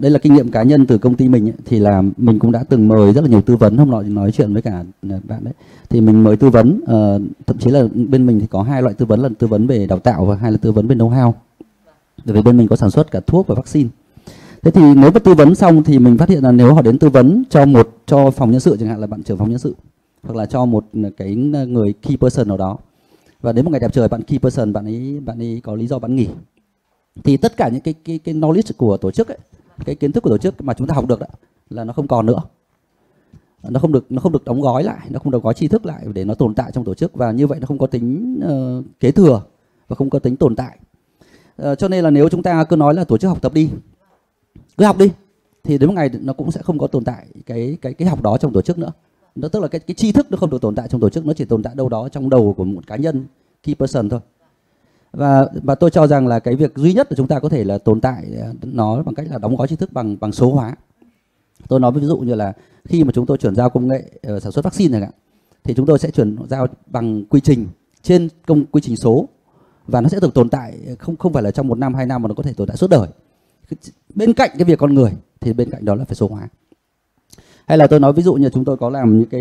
đây là kinh nghiệm cá nhân từ công ty mình ấy, thì là mình cũng đã từng mời rất là nhiều tư vấn. Hôm nọ nói chuyện với cả bạn đấy, thì mình mời tư vấn, thậm chí là bên mình thì có 2 loại tư vấn, là tư vấn về đào tạo và 2 là tư vấn về know-how. Bởi vì bên mình có sản xuất cả thuốc và vaccine. Thế thì nếu mà tư vấn xong thì mình phát hiện là nếu họ đến tư vấn cho phòng nhân sự, chẳng hạn là bạn trưởng phòng nhân sự, hoặc là cho một cái người key person nào đó, và đến một ngày đẹp trời bạn key person bạn ấy có lý do bạn nghỉ, thì tất cả những cái knowledge của tổ chức ấy, cái kiến thức của tổ chức mà chúng ta học được đó, là nó không còn nữa. Nó không được đóng gói lại, nó không được gói tri thức lại để nó tồn tại trong tổ chức, và như vậy nó không có tính kế thừa và không có tính tồn tại. Cho nên là nếu chúng ta cứ nói là tổ chức học tập đi, cứ học đi, thì đến một ngày nó cũng sẽ không có tồn tại cái học đó trong tổ chức nữa. Nó tức là cái tri thức nó không được tồn tại trong tổ chức, nó chỉ tồn tại đâu đó trong đầu của một cá nhân key person thôi. Và tôi cho rằng là cái việc duy nhất là chúng ta có thể là tồn tại nó bằng cách là đóng gói tri thức bằng số hóa. Tôi nói ví dụ như là khi mà chúng tôi chuyển giao công nghệ sản xuất vaccine này, thì chúng tôi sẽ chuyển giao bằng quy trình trên quy trình số, và nó sẽ được tồn tại không phải là trong 1 năm 2 năm mà nó có thể tồn tại suốt đời. Bên cạnh cái việc con người thì bên cạnh đó là phải số hóa. Hay là tôi nói ví dụ như chúng tôi có làm những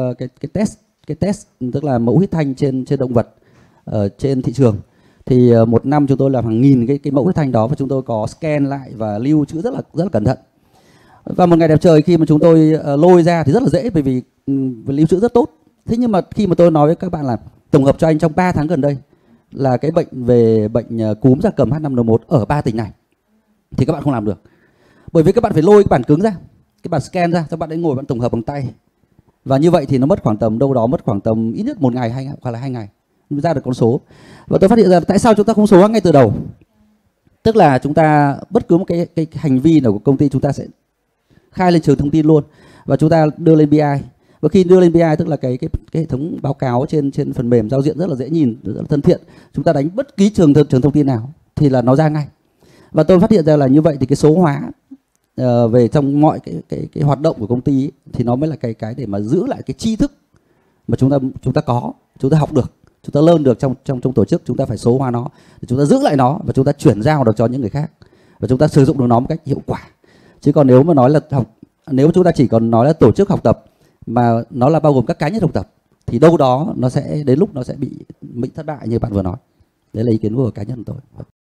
cái test tức là mẫu huyết thanh trên động vật trên thị trường. Thì 1 năm chúng tôi làm hàng nghìn cái mẫu huyết thanh đó, và chúng tôi có scan lại và lưu trữ rất là cẩn thận. Và một ngày đẹp trời khi mà chúng tôi lôi ra thì rất là dễ, bởi vì lưu trữ rất tốt. Thế nhưng mà khi mà tôi nói với các bạn là tổng hợp cho anh trong 3 tháng gần đây là cái bệnh cúm gia cầm H5N1 ở 3 tỉnh này, thì các bạn không làm được. Bởi vì các bạn phải lôi cái bản cứng ra, cái bản scan ra, các bạn ấy ngồi bạn tổng hợp bằng tay. Và như vậy thì nó mất khoảng tầm ít nhất 1 ngày hoặc là 2 ngày mới ra được con số. Và tôi phát hiện ra tại sao chúng ta không số hóa ngay từ đầu. Tức là chúng ta bất cứ một cái hành vi nào của công ty chúng ta sẽ khai lên trường thông tin luôn, và chúng ta đưa lên BI. Và khi đưa lên BI tức là cái hệ thống báo cáo trên phần mềm giao diện rất là dễ nhìn, rất là thân thiện. Chúng ta đánh bất kỳ trường thông tin nào thì là nó ra ngay. Và tôi phát hiện ra là như vậy thì cái số hóa về trong mọi cái hoạt động của công ty ấy, thì nó mới là cái để mà giữ lại cái tri thức mà chúng ta có, chúng ta học được, chúng ta learn được trong tổ chức. Chúng ta phải số hóa nó để chúng ta giữ lại nó, và chúng ta chuyển giao được cho những người khác, và chúng ta sử dụng được nó một cách hiệu quả. Chứ còn nếu mà nói là nếu chúng ta chỉ còn nói là tổ chức học tập mà nó là bao gồm các cá nhân học tập, thì đâu đó nó sẽ đến lúc nó sẽ bị thất bại như bạn vừa nói. Đấy là ý kiến của cá nhân của tôi.